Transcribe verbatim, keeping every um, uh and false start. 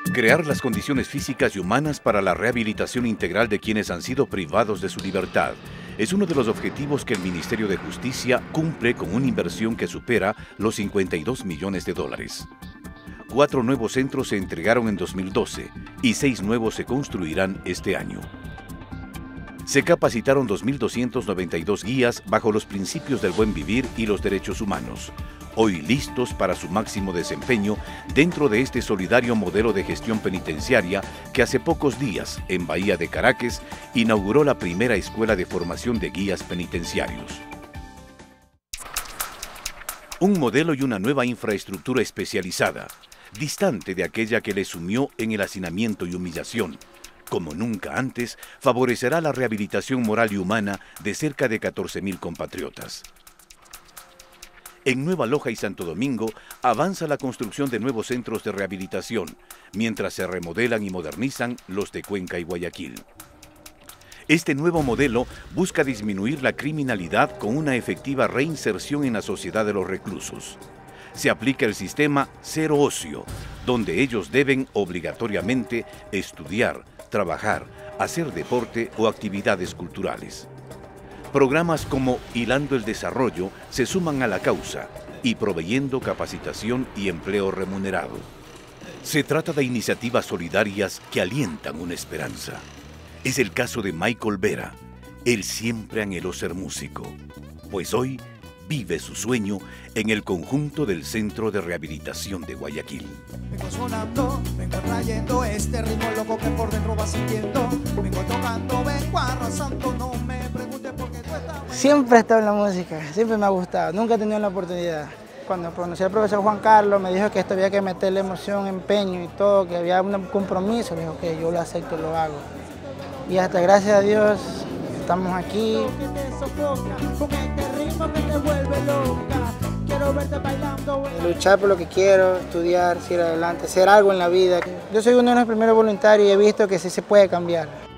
Crear las condiciones físicas y humanas para la rehabilitación integral de quienes han sido privados de su libertad es uno de los objetivos que el Ministerio de Justicia cumple con una inversión que supera los cincuenta y dos millones de dólares. Cuatro nuevos centros se entregaron en dos mil doce y seis nuevos se construirán este año. Se capacitaron dos mil doscientos noventa y dos guías bajo los principios del buen vivir y los derechos humanos, hoy listos para su máximo desempeño dentro de este solidario modelo de gestión penitenciaria que hace pocos días, en Bahía de Caracas, inauguró la primera escuela de formación de guías penitenciarios. Un modelo y una nueva infraestructura especializada, distante de aquella que les sumió en el hacinamiento y humillación, como nunca antes, favorecerá la rehabilitación moral y humana de cerca de catorce mil compatriotas. En Nueva Loja y Santo Domingo avanza la construcción de nuevos centros de rehabilitación, mientras se remodelan y modernizan los de Cuenca y Guayaquil. Este nuevo modelo busca disminuir la criminalidad con una efectiva reinserción en la sociedad de los reclusos. Se aplica el sistema Cero Ocio, donde ellos deben obligatoriamente estudiar, trabajar, hacer deporte o actividades culturales. Programas como Hilando el Desarrollo se suman a la causa y proveyendo capacitación y empleo remunerado. Se trata de iniciativas solidarias que alientan una esperanza. Es el caso de Michael Vera. Él siempre anheló ser músico, pues hoy vive su sueño en el conjunto del Centro de Rehabilitación de Guayaquil. Vengo sonando, vengo trayendo este ritmo loco que por dentro va sintiendo. Vengo tocando, vengo arrasando, no me preguntes por qué tú estás... Siempre he estado en la música, siempre me ha gustado, nunca he tenido la oportunidad. Cuando conocí al profesor Juan Carlos me dijo que esto había que meterle emoción, empeño y todo, que había un compromiso, le dijo que yo lo acepto, lo hago. Y hasta gracias a Dios estamos aquí. Luchar por lo que quiero, estudiar, seguir adelante, hacer algo en la vida. Yo soy uno de los primeros voluntarios y he visto que sí se puede cambiar.